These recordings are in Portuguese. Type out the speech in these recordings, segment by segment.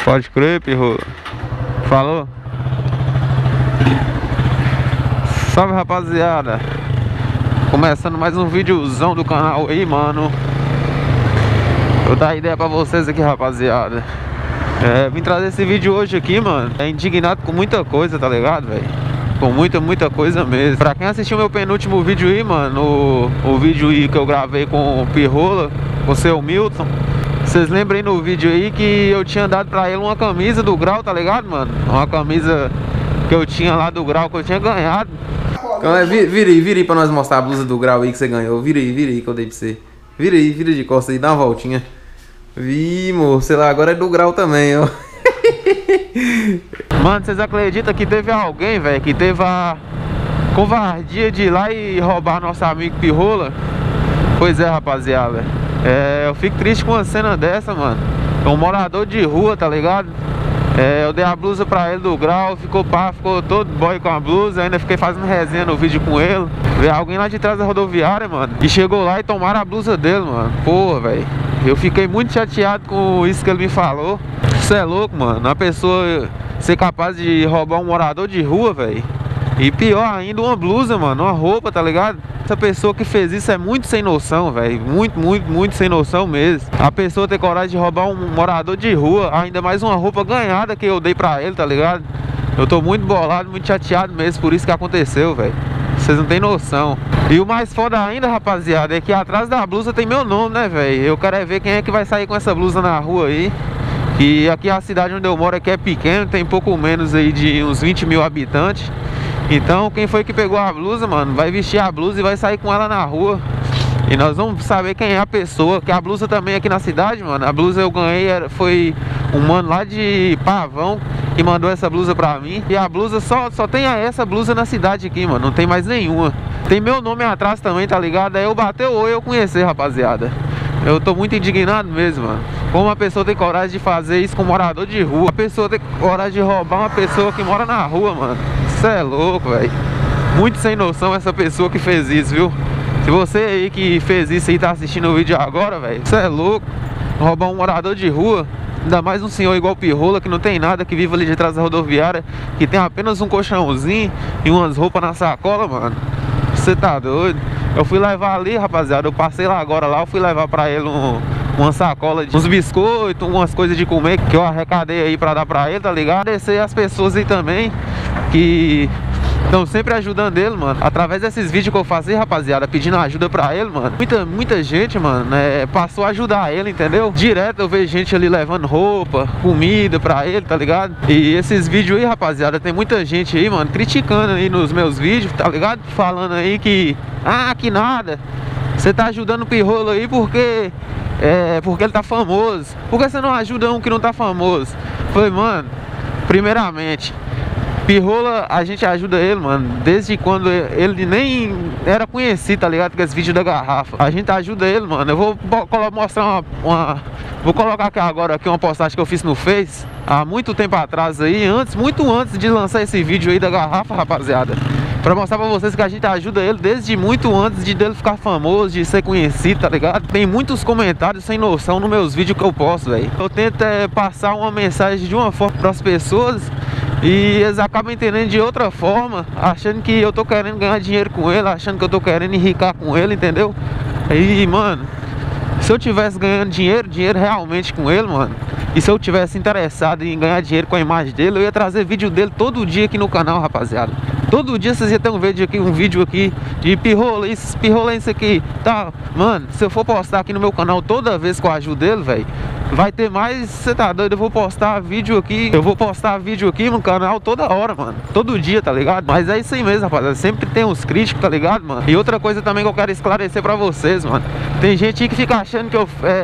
Pode crer, pirro. Falou? Salve, rapaziada. Começando mais um videozão do canal aí, mano. Vou dar ideia pra vocês aqui, rapaziada. Vim trazer esse vídeo hoje aqui, mano. Indignado com muita coisa, tá ligado, velho? Com muita coisa mesmo. Pra quem assistiu meu penúltimo vídeo aí, mano, o vídeo aí que eu gravei com o Pirrola, com o seu Milton, vocês lembram aí no vídeo aí que eu tinha dado pra ele uma camisa do Grau, tá ligado, mano? Uma camisa que eu tinha lá do Grau, que eu tinha ganhado. Vira aí pra nós mostrar a blusa do Grau aí que você ganhou. Vira aí que eu dei pra você. Vira de costas aí, dá uma voltinha. Moço, sei lá, agora é do Grau também, ó. Mano, vocês acreditam que teve alguém, velho, que teve a covardia de ir lá e roubar nosso amigo Pirrola? Pois é, rapaziada. Eu fico triste com uma cena dessa, mano. É um morador de rua, tá ligado? Eu dei a blusa pra ele do Grau, ficou todo boy com a blusa. Ainda fiquei fazendo resenha no vídeo com ele. Veio alguém lá de trás da rodoviária, mano, e chegou lá e tomaram a blusa dele, mano. Porra, velho, eu fiquei muito chateado com isso que ele me falou. Isso é louco, mano, a pessoa ser capaz de roubar um morador de rua, velho. E pior ainda, uma blusa, mano, uma roupa, tá ligado? Essa pessoa que fez isso é muito sem noção, velho. Muito sem noção mesmo. A pessoa ter coragem de roubar um morador de rua, ainda mais uma roupa ganhada que eu dei pra ele, tá ligado? Eu tô muito bolado, muito chateado mesmo por isso que aconteceu, velho. Vocês não tem noção. E o mais foda ainda, rapaziada, é que atrás da blusa tem meu nome, né, velho? Eu quero ver quem é que vai sair com essa blusa na rua aí. E aqui a cidade onde eu moro aqui é pequena, tem pouco menos aí de uns 20 mil habitantes. Então quem foi que pegou a blusa, mano, vai vestir a blusa e vai sair com ela na rua. E nós vamos saber quem é a pessoa. Que a blusa também aqui na cidade, mano, a blusa eu ganhei, foi um mano lá de Pavão que mandou essa blusa pra mim. E a blusa só tem essa blusa na cidade aqui, mano, não tem mais nenhuma. Tem meu nome atrás também, tá ligado? Aí eu bateu ou eu conhecer, rapaziada. Eu tô muito indignado mesmo, mano. Como uma pessoa tem coragem de fazer isso com um morador de rua. A pessoa tem coragem de roubar uma pessoa que mora na rua, mano. Isso é louco, velho. Muito sem noção essa pessoa que fez isso, viu? Se você aí que fez isso aí tá assistindo o vídeo agora, velho, isso é louco. Roubar um morador de rua, ainda mais um senhor igual o Pirrola, que não tem nada, que vive ali de trás da rodoviária, que tem apenas um colchãozinho e umas roupas na sacola, mano. Você tá doido? Eu fui levar ali, rapaziada, eu passei lá agora, eu fui levar pra ele uma sacola de uns biscoitos, umas coisas de comer que eu arrecadei aí pra dar pra ele, tá ligado? Agradecer as pessoas aí também que estão sempre ajudando ele, mano. Através desses vídeos que eu faço aí, rapaziada, pedindo ajuda pra ele, mano. Muita gente, mano, passou a ajudar ele, entendeu? Direto eu vejo gente ali levando roupa, comida pra ele, tá ligado? E esses vídeos aí, rapaziada, tem muita gente aí, mano, criticando aí nos meus vídeos, tá ligado? Falando aí que que nada, você tá ajudando o Pirrola aí porque ele tá famoso. Por que você não ajuda um que não tá famoso? Falei, mano, primeiramente, Pirrola, a gente ajuda ele, mano, desde quando ele nem era conhecido, tá ligado? Com esse vídeo da garrafa. A gente ajuda ele, mano. Eu vou mostrar vou colocar aqui agora uma postagem que eu fiz no Face há muito tempo atrás aí, muito antes de lançar esse vídeo aí da garrafa, rapaziada. Pra mostrar pra vocês que a gente ajuda ele desde muito antes dele ficar famoso, de ser conhecido, tá ligado? Tem muitos comentários sem noção nos meus vídeos que eu posto, velho. Eu tento passar uma mensagem de uma forma pras pessoas e eles acabam entendendo de outra forma, achando que eu tô querendo ganhar dinheiro com ele, achando que eu tô querendo enricar com ele, entendeu? E, mano, se eu tivesse ganhando dinheiro realmente com ele, mano, e se eu tivesse interessado em ganhar dinheiro com a imagem dele, eu ia trazer vídeo dele todo dia aqui no canal, rapaziada. Todo dia vocês iam ter um vídeo aqui de Pirrola, isso aqui, tá? Mano, se eu for postar aqui no meu canal toda vez que eu ajudo ele, velho, vai ter mais, você tá doido? Eu vou postar vídeo aqui no canal toda hora, mano. Todo dia, tá ligado? Mas é isso aí mesmo, rapaziada. Sempre tem uns críticos, tá ligado, mano? E outra coisa também que eu quero esclarecer pra vocês, mano. Tem gente aí que fica achando que eu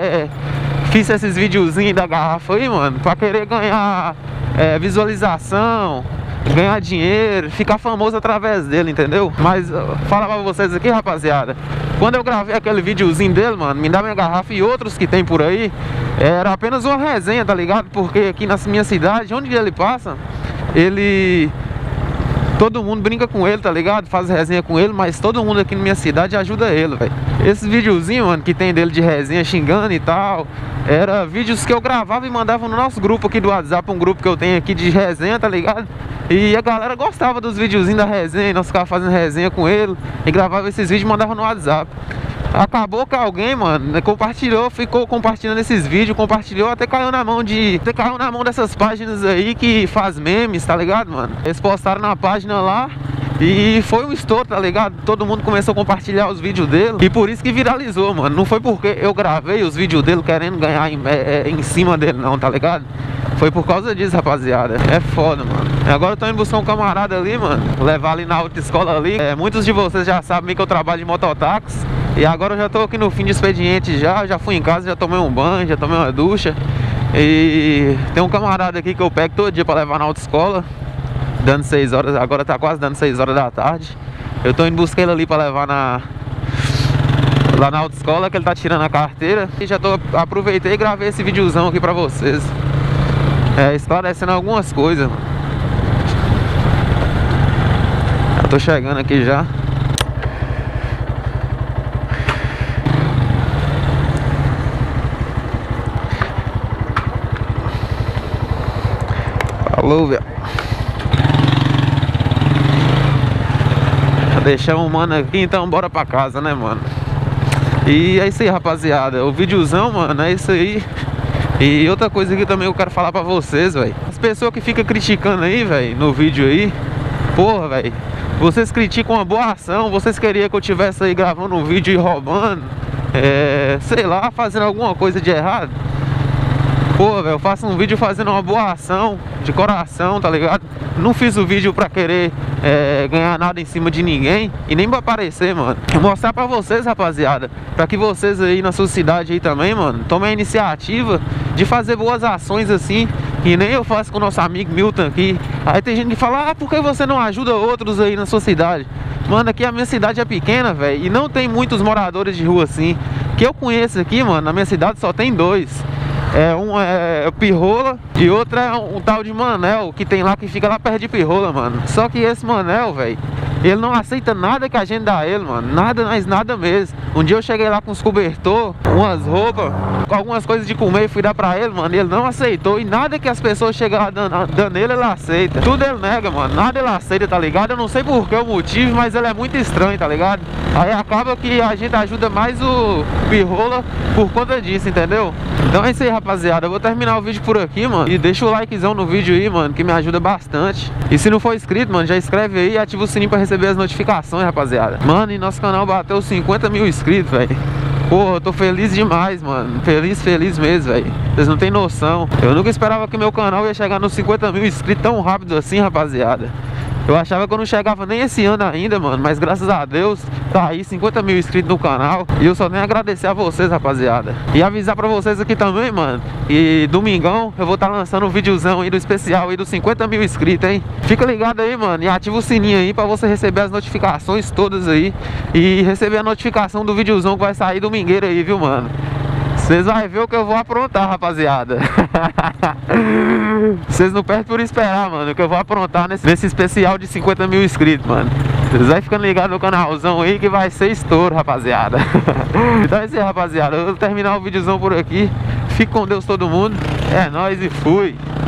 fiz esses videozinhos da garrafa aí, mano, pra querer ganhar visualização, ganhar dinheiro, ficar famoso através dele, entendeu? Mas falar pra vocês aqui, rapaziada, quando eu gravei aquele videozinho dele, mano, Me Dá Minha Garrafa e outros que tem por aí, era apenas uma resenha, tá ligado? Porque aqui na minha cidade, onde ele passa, ele Todo mundo brinca com ele, tá ligado? Faz resenha com ele, mas todo mundo aqui na minha cidade ajuda ele, velho. Esses videozinhos, mano, que tem dele de resenha xingando e tal, era vídeos que eu gravava e mandava no nosso grupo aqui do WhatsApp, um grupo que eu tenho aqui de resenha, tá ligado? E a galera gostava dos videozinhos da resenha, nós ficava fazendo resenha com ele e gravava esses vídeos e mandava no WhatsApp. Acabou que alguém, mano, compartilhou, ficou compartilhando esses vídeos, compartilhou, até caiu na mão dessas páginas aí que faz memes, tá ligado, mano? Eles postaram na página lá e foi um estouro, tá ligado? Todo mundo começou a compartilhar os vídeos dele e por isso que viralizou, mano. Não foi porque eu gravei os vídeos dele querendo ganhar em cima dele não, tá ligado? Foi por causa disso, rapaziada. É foda, mano. Agora eu tô indo buscar um camarada ali, mano, levar ali na autoescola ali. Muitos de vocês já sabem que eu trabalho de mototáxi. E agora eu já tô aqui no fim de expediente já fui em casa, já tomei um banho, já tomei uma ducha. E tem um camarada aqui que eu pego todo dia pra levar na autoescola, dando 6 horas, agora tá quase dando 6 horas da tarde. Eu tô indo buscar ele ali pra levar lá na autoescola, que ele tá tirando a carteira. E já aproveitei e gravei esse videozão aqui pra vocês, esclarecendo algumas coisas, mano. Eu tô chegando aqui já. Falou, velho. Deixamos o mano aqui, então bora pra casa, né, mano? E é isso aí, rapaziada. O videozão, mano, é isso aí. E outra coisa que também eu quero falar pra vocês, velho. As pessoas que ficam criticando aí, velho, no vídeo aí, porra, velho, vocês criticam uma boa ação. Vocês queriam que eu tivesse aí gravando um vídeo e roubando, sei lá, fazendo alguma coisa de errado. Pô, velho, eu faço um vídeo fazendo uma boa ação, de coração, tá ligado? Não fiz o vídeo pra querer ganhar nada em cima de ninguém e nem pra aparecer, mano. Vou mostrar pra vocês, rapaziada, pra que vocês aí na sua cidade aí também, mano, tomem a iniciativa de fazer boas ações assim, que nem eu faço com o nosso amigo Milton aqui. Aí tem gente que fala, por que você não ajuda outros aí na sua cidade? Mano, aqui a minha cidade é pequena, velho, e não tem muitos moradores de rua assim. Que eu conheço aqui, mano, na minha cidade só tem 2. Um é o Pirrola e outro é um tal de Manel, que tem lá, que fica lá perto de Pirrola, mano. Só que esse Manel, velho, ele não aceita nada que a gente dá a ele, mano. Nada, mas nada mesmo. Um dia eu cheguei lá com uns cobertor, umas roupas, com algumas coisas de comer e fui dar pra ele, mano. E ele não aceitou. E nada que as pessoas chegam lá dando ele aceita. Tudo ele nega, mano. Nada ele aceita, tá ligado? Eu não sei por que o motivo, mas ele é muito estranho, tá ligado? Aí acaba que a gente ajuda mais o Pirrola por conta disso, entendeu? Então é isso aí, rapaziada. Eu vou terminar o vídeo por aqui, mano. E deixa o likezão no vídeo aí, mano, que me ajuda bastante. E se não for inscrito, mano, já inscreve aí e ativa o sininho pra receber as notificações, rapaziada. Mano, e nosso canal bateu 50 mil inscritos, velho. Pô, eu tô feliz demais, mano. Feliz mesmo, velho. Vocês não tem noção. Eu nunca esperava que meu canal ia chegar nos 50 mil inscritos tão rápido assim, rapaziada. Eu achava que eu não chegava nem esse ano ainda, mano. Mas graças a Deus, tá aí 50 mil inscritos no canal. E eu só tenho a agradecer a vocês, rapaziada. E avisar pra vocês aqui também, mano. E domingão eu vou estar lançando um videozão aí do especial aí dos 50 mil inscritos, hein? Fica ligado aí, mano. E ativa o sininho aí pra você receber as notificações todas aí. E receber a notificação do videozão que vai sair domingueiro aí, viu, mano? Vocês vão ver o que eu vou aprontar, rapaziada. Vocês não perdem por esperar, mano, o que eu vou aprontar nesse especial de 50 mil inscritos, mano. Vocês vão ficando ligados no canalzão aí que vai ser estouro, rapaziada. Então é isso aí, rapaziada. Eu vou terminar o videozão por aqui. Fique com Deus todo mundo. É nóis e fui.